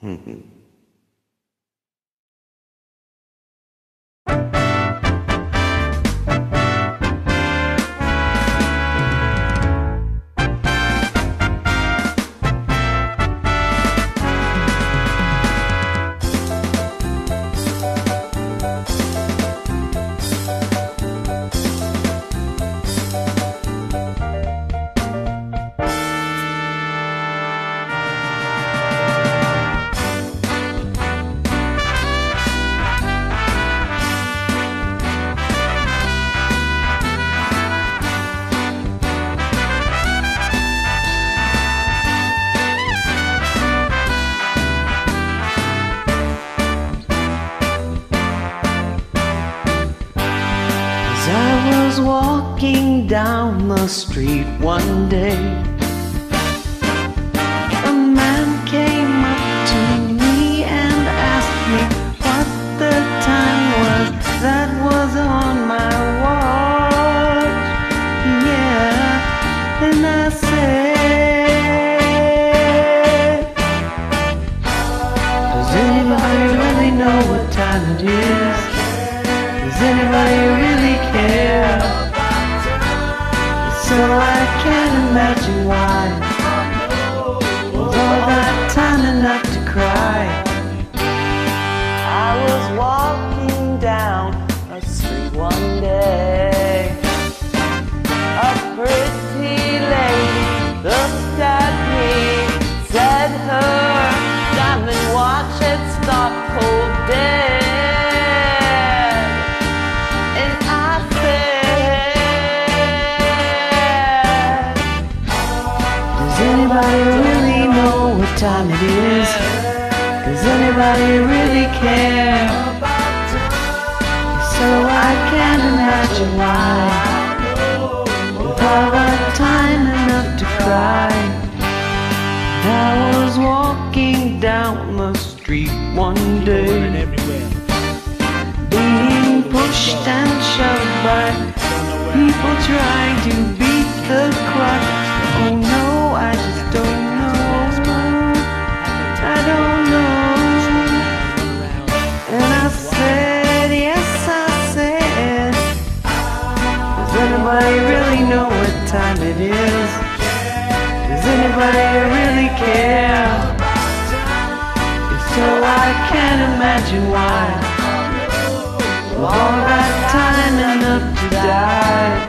I was walking down the street one day. A man came up to me and asked me what the time was that was on my watch. Yeah, and I said, does anybody really know what time it is? Does anybody really care? So I can't imagine why, with all that time enough to cry. I was walking down a street one day. A pretty lady looked at me, said her diamond watch had stopped cold dead. Does anybody really know what time it is? Does anybody really care? So I can't imagine why, with all that time enough to cry. I was walking down the street one day, being pushed and shoved by people trying to beat the clock. Oh no, I just don't know. I don't know. And I said, yes, I said, does anybody really know what time it is? Does anybody really care? If so, I can't imagine why, with all that time enough to die.